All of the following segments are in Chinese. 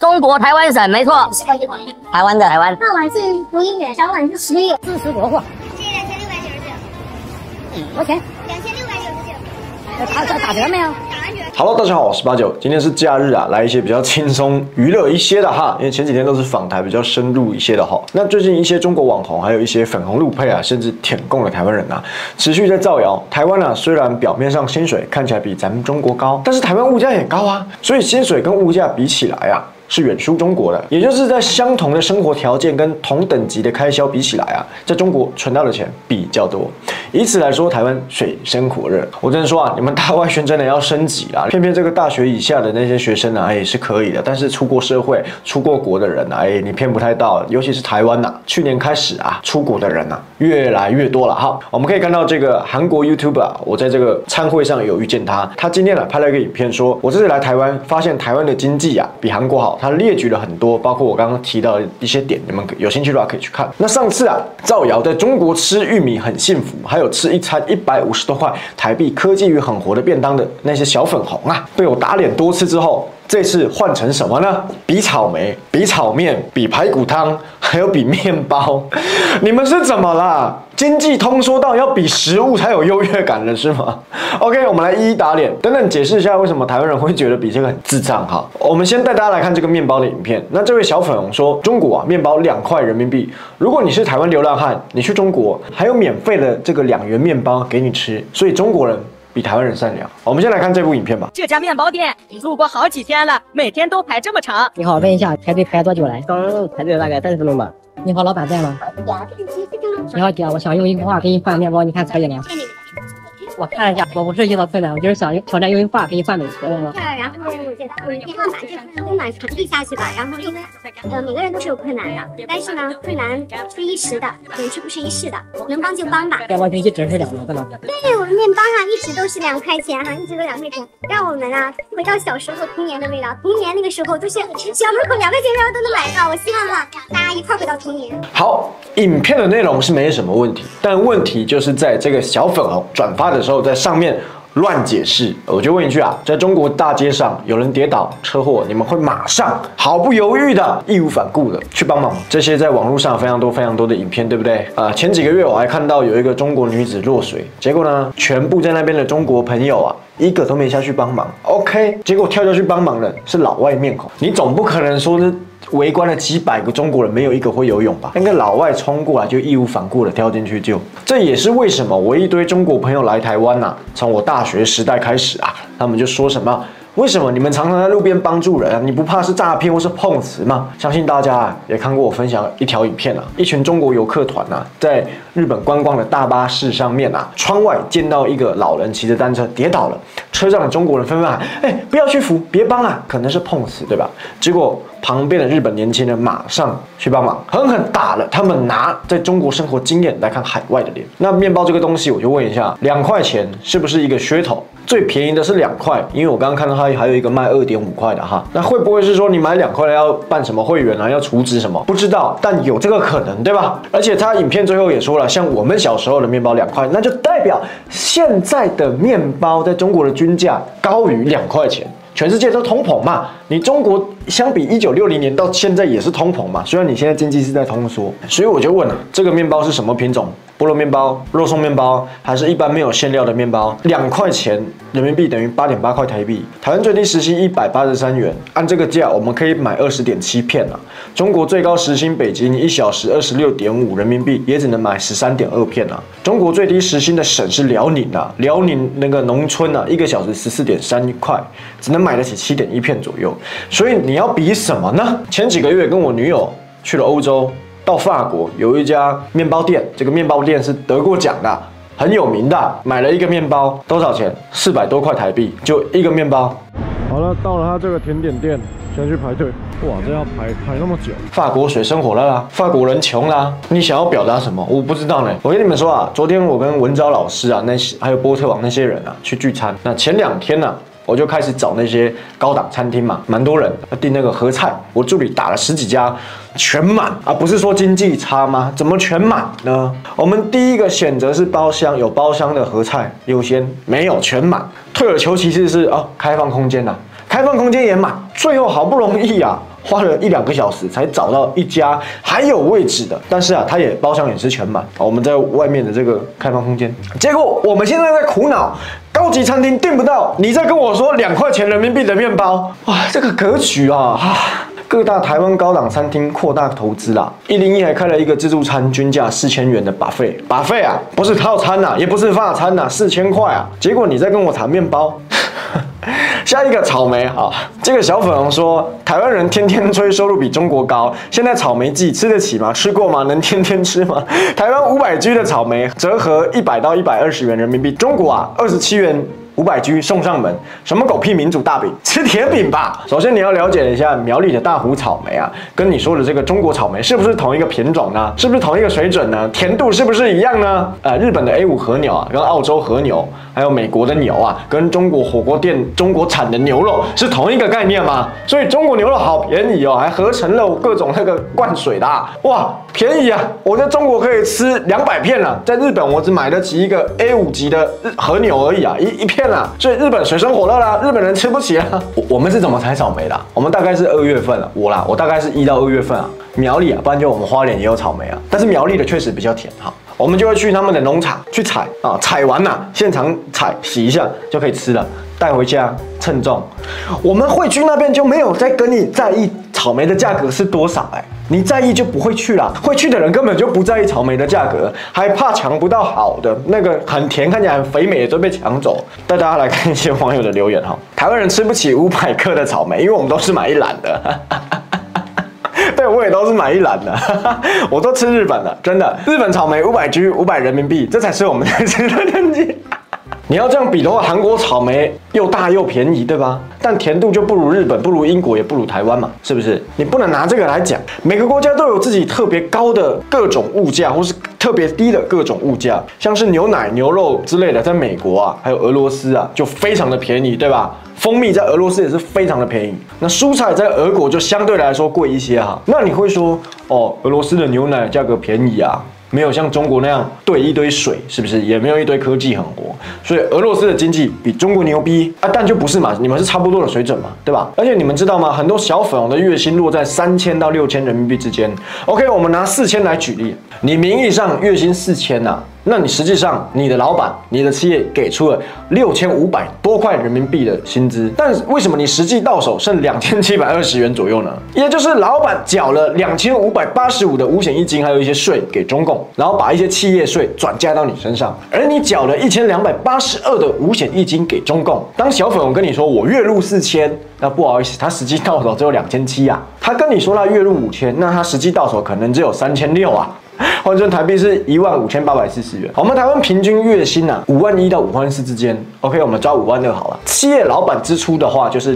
中国台湾省，没错。台湾的，台湾。 大碗是福音元，小碗是实力。 支持国货。 这2699。 多少钱 2699。 打折没有？ 打完折。 Hello， 大家好，我是89，今天是假日啊，来一些比较轻松娱乐一些的哈，因为前几天都是访台比较深入一些的哈。那最近一些中国网红，还有一些粉红路配啊，甚至舔共的台湾人啊，持续在造谣台湾啊，虽然表面上薪水看起来比咱们中国高，但是台湾物价也高啊，所以薪水跟物价比起来啊，是远输中国的，也就是在相同的生活条件跟同等级的开销比起来啊，在中国存到的钱比较多，以此来说台湾水深火热。我真的说啊，你们大外宣真的要升级啦！偏偏这个大学以下的那些学生啊，也是可以的，但是出过社会、出过国的人啊，你骗不太到，尤其是台湾呐，去年开始啊，出国的人啊越来越多了哈。我们可以看到这个韩国 YouTuber 啊，我在这个餐会上有遇见他，他今天拍了一个影片说，我这次来台湾，发现台湾的经济啊比韩国好。他列举了很多，包括我刚刚提到的一些点，你们有兴趣的话可以去看。那上次啊，造谣在中国吃玉米很幸福，还有吃一餐150多块台币科技与很活的便当的那些小粉红啊，被我打脸多次之后，这次换成什么呢？比草莓，比炒面，比排骨汤，还有比面包。你们是怎么啦？经济通说到要比食物才有优越感了是吗 ？OK， 我们来一一打脸，等等解释一下为什么台湾人会觉得比这个很智障哈。我们先带大家来看这个面包的影片。那这位小粉红说，中国啊，面包2块人民币。如果你是台湾流浪汉，你去中国还有免费的这个2元面包给你吃，所以中国人比台湾人善良。我们先来看这部影片吧。 这家面包店住过好几天了，每天都排这么长。 你好，问一下排队排多久来？刚排队大概30分钟吧。你好，老板在吗？你好姐，我想用一句话给你换面包，你看可以吗？我看了一下，我不是遇到困难，我就是想挑战用一句话给你换美食。 然后我觉得我一定要把这份温暖传递下去吧。然后因为每个人都是有困难的，但是呢，困难是一时的，永志不是一世的，能帮就帮吧。 面包就一直是2元的吗？ 对，我们面包上一直都是2块钱哈，一直都2块钱，让我们啊回到小时候童年的味道。童年那个时候都是小门口2块钱面包都能买到。我希望啊大家一块回到童年。 好，影片的内容是没什么问题，但问题就是在这个小粉红转发的时候，在上面乱解释。我就问一句啊，在中国大街上有人跌倒车祸，你们会马上毫不犹豫的义无反顾的去帮忙？这些在网络上非常多的影片，对不对？前几个月我还看到有一个中国女子落水，结果呢，全部在那边的中国朋友啊，一个都没下去帮忙。OK， 结果跳下去帮忙的是老外面孔，你总不可能说是围观了几百个中国人，没有一个会游泳吧？那个老外冲过来就义无反顾的跳进去救。这也是为什么我一堆中国朋友来台湾啊，从我大学时代开始啊，他们就说什么？为什么你们常常在路边帮助人啊？你不怕是诈骗或是碰瓷吗？相信大家啊也看过我分享一条影片啊，一群中国游客团啊，在日本观光的大巴士上面啊，窗外见到一个老人骑着单车跌倒了，车上的中国人纷纷喊：“不要去扶，别帮啦，可能是碰瓷，对吧？”结果旁边的日本年轻人马上去帮忙，狠狠打了他们拿在中国生活经验来看海外的脸。那面包这个东西，我就问一下，2块钱是不是一个噱头？最便宜的是2块，因为我刚刚看到它还有一个卖2.5块的哈。那会不会是说你买2块的要办什么会员啊，要储值什么？不知道，但有这个可能，对吧？而且他影片最后也说了，像我们小时候的面包2块，那就代表现在的面包在中国的均价高于2块钱。全世界都通膨嘛，你中国相比1960年到现在也是通膨嘛，虽然你现在经济是在通缩，所以我就问了，这个面包是什么品种？菠萝面包、肉松面包，还是一般没有馅料的面包？2块钱人民币等于8.8块台币。台湾最低时薪183元，按这个价我们可以买20.7片啊。中国最高时薪北京1小时26.5人民币，也只能买13.2片啊。中国最低时薪的省是辽宁啊，辽宁那个农村啊，1个小时14.3块，只能买得起7.1片左右。所以你要比什么呢？前几个月跟我女友去了欧洲。到法国有一家面包店，这个面包店是得过奖的，很有名的。买了一个面包，多少钱？400多块台币，就一个面包。好了，到了他这个甜点店，先去排队。哇，这要排那么久。法国水深火热啦，法国人穷啦。你想要表达什么？我不知道呢。我跟你们说啊，昨天我跟文昭老师啊，还有波特网那些人啊去聚餐。那前2天呢？我就开始找那些高档餐厅嘛，蛮多人订那个合菜，我助理打了10几家，全满啊！不是说经济差吗？怎么全满呢？我们第一个选择是包厢，有包厢的合菜优先，没有全满。退而求其次是开放空间呐，开放空间也满，最后好不容易啊， 花了1-2个小时才找到一家还有位置的，但是啊，它也包厢也是全满。我们在外面的这个开放空间，结果我们现在在苦恼，高级餐厅订不到，你在跟我说2块钱人民币的面包，哇，这个格局啊！各大台湾高档餐厅扩大投资啦，101还开了一个自助餐，均价4000元的 buffet 啊，不是套餐呐，也不是法餐呐，4000块啊。结果你在跟我谈面包。下一个草莓啊，这个小粉红说，台湾人天天吹收入比中国高，现在草莓季吃得起吗？吃过吗？能天天吃吗？台湾500G 的草莓折合100到120元人民币，中国啊27元。500G 送上门，什么狗屁民主大饼，吃铁饼吧！首先你要了解一下苗栗的大湖草莓啊，跟你说的这个中国草莓是不是同一个品种呢？是不是同一个水准呢？甜度是不是一样呢？日本的 A5 和牛啊，跟澳洲和牛，还有美国的牛啊，跟中国火锅店中国产的牛肉是同一个概念吗？所以中国牛肉好便宜哦，还合成了各种那个灌水的哇，便宜啊！我在中国可以吃200片了，在日本我只买得起一个 A5 级的和牛而已啊，一片。所以日本水深火热啦，日本人吃不起啦。我们是怎么采草莓的？我们大概是2月份了，我大概是1到2月份啊。苗栗啊，不然就我们花莲也有草莓啊，但是苗栗的确实比较甜哈。我们就会去他们的农场去采啊，采完了现场采洗一下就可以吃了，带回家称重。我们会去那边就没有再跟你在意草莓的价格是多少你在意就不会去啦。会去的人根本就不在意草莓的价格，还怕抢不到好的那个很甜看起来很肥美的都被抢走。带大家来看一些网友的留言哈，台湾人吃不起500克的草莓，因为我们都是买一篮的。对，我也都是买一篮的，我都吃日本的，真的。日本草莓500G 500人民币，这才是我们在吃的等级。你要这样比的话，韩国草莓又大又便宜，对吧？但甜度就不如日本，不如英国，也不如台湾嘛，是不是？你不能拿这个来讲。每个国家都有自己特别高的各种物价，或是特别低的各种物价，像是牛奶、牛肉之类的，在美国啊，还有俄罗斯啊，就非常的便宜，对吧？蜂蜜在俄罗斯也是非常的便宜，那蔬菜在俄国就相对来说贵一些哈。那你会说，哦，俄罗斯的牛奶价格便宜啊？没有像中国那样兑一堆水，是不是？也没有一堆科技狠活，所以俄罗斯的经济比中国牛逼啊，但就不是嘛，你们是差不多的水准嘛，对吧？而且你们知道吗？很多小粉红的月薪落在3000到6000人民币之间。OK， 我们拿4000来举例，你名义上月薪4000呐。那你实际上，你的老板、你的企业给出了6500多块人民币的薪资，但为什么你实际到手剩2720元左右呢？也就是老板缴了2585的五险一金，还有一些税给中共，然后把一些企业税转嫁到你身上，而你缴了1282的五险一金给中共。当小粉红跟你说我月入4000，那不好意思，他实际到手只有2700啊。他跟你说他月入5000，那他实际到手可能只有3600啊。换成台币是15840元。我们台湾平均月薪51000到54000之间。OK， 我们抓52000好了。企业老板支出的话就是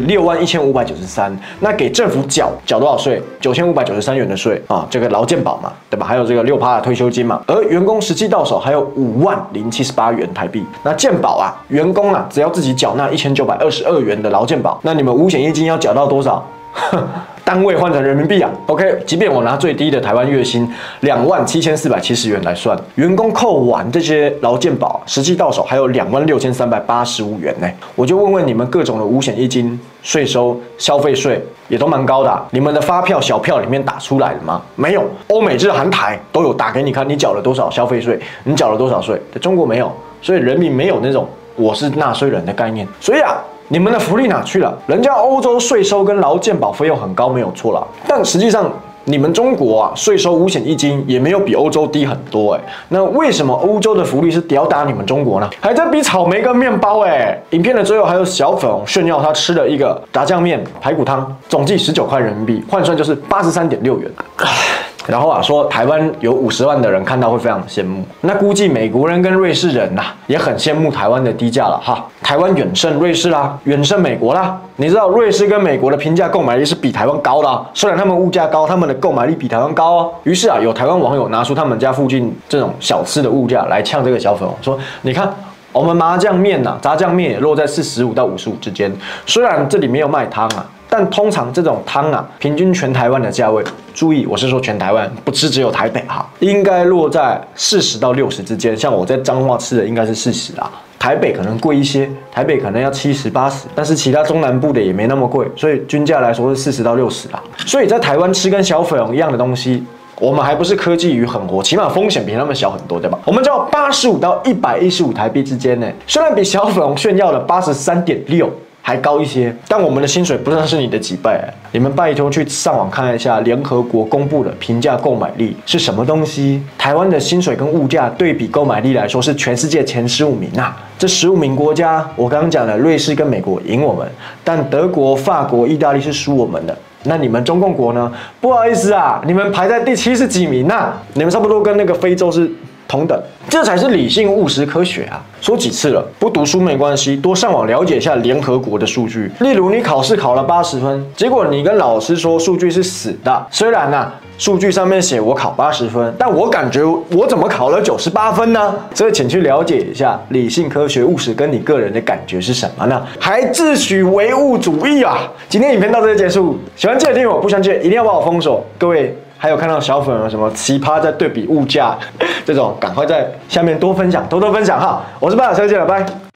61593，那给政府缴多少税？9593元的税啊，这个劳健保嘛，对吧？还有这个6%的退休金嘛。而员工实际到手还有50078元台币。那健保啊，员工啊只要自己缴纳1922元的劳健保，那你们五险一金要缴到多少？单位换成人民币啊 ，OK， 即便我拿最低的台湾月薪27470元来算，员工扣完这些劳健保，实际到手还有26385元呢。我就问问你们各种的五险一金、税收、消费税也都蛮高的你们的发票小票里面打出来了吗？没有，欧美日韩台都有打给你看，你缴了多少消费税，你缴了多少税，在中国没有，所以人民没有那种我是纳税人的概念，所以你们的福利哪去了？人家欧洲税收跟劳健保费用很高，没有错啦。但实际上，你们中国税收五险一金也没有比欧洲低很多那为什么欧洲的福利是吊打你们中国呢？还在比草莓跟面包影片的最后还有小粉红炫耀他吃了一个炸酱面排骨汤，总计19块人民币，换算就是83.6元。然后说台湾有50万的人看到会非常羡慕，那估计美国人跟瑞士人也很羡慕台湾的低价了哈。台湾远胜瑞士啦，远胜美国啦。你知道瑞士跟美国的平价购买力是比台湾高的虽然他们物价高，他们的购买力比台湾高于是有台湾网友拿出他们家附近这种小吃的物价来呛这个小粉红，说你看。我们麻酱面炸酱面也落在45到55之间。虽然这里没有卖汤但通常这种汤啊，平均全台湾的价位，注意我是说全台湾，不是只有台北哈，应该落在40到60之间。像我在彰化吃的应该是40啦。台北可能贵一些，台北可能要70、80，但是其他中南部的也没那么贵，所以均价来说是40到60啦。所以在台湾吃跟小粉红一样的东西，我们还不是科技与狠活，起码风险比他们小很多，对吧？我们只要85到115台币之间呢，虽然比小粉红炫耀的83.6还高一些，但我们的薪水不算是你的几倍。你们拜托去上网看一下联合国公布的平价购买力是什么东西。台湾的薪水跟物价对比购买力来说，是全世界前15名啊。这15名国家，我刚刚讲的瑞士跟美国赢我们，但德国、法国、意大利是输我们的。那你们中共国呢？不好意思啊，你们排在第70几名啊，你们差不多跟那个非洲是同等，这才是理性务实科学啊！说几次了，不读书没关系，多上网了解一下联合国的数据。例如你考试考了80分，结果你跟老师说数据是死的，虽然啊数据上面写我考80分，但我感觉我怎么考了98分呢？所以请去了解一下理性科学务实跟你个人的感觉是什么呢？还自诩唯物主义啊！今天影片到这里结束，喜欢记得订阅我，不喜欢记得一定要把我封锁，各位。还有看到小粉有什么奇葩在对比物价这种，赶快在下面多分享，多多分享哈！我是巴尔车见了，拜。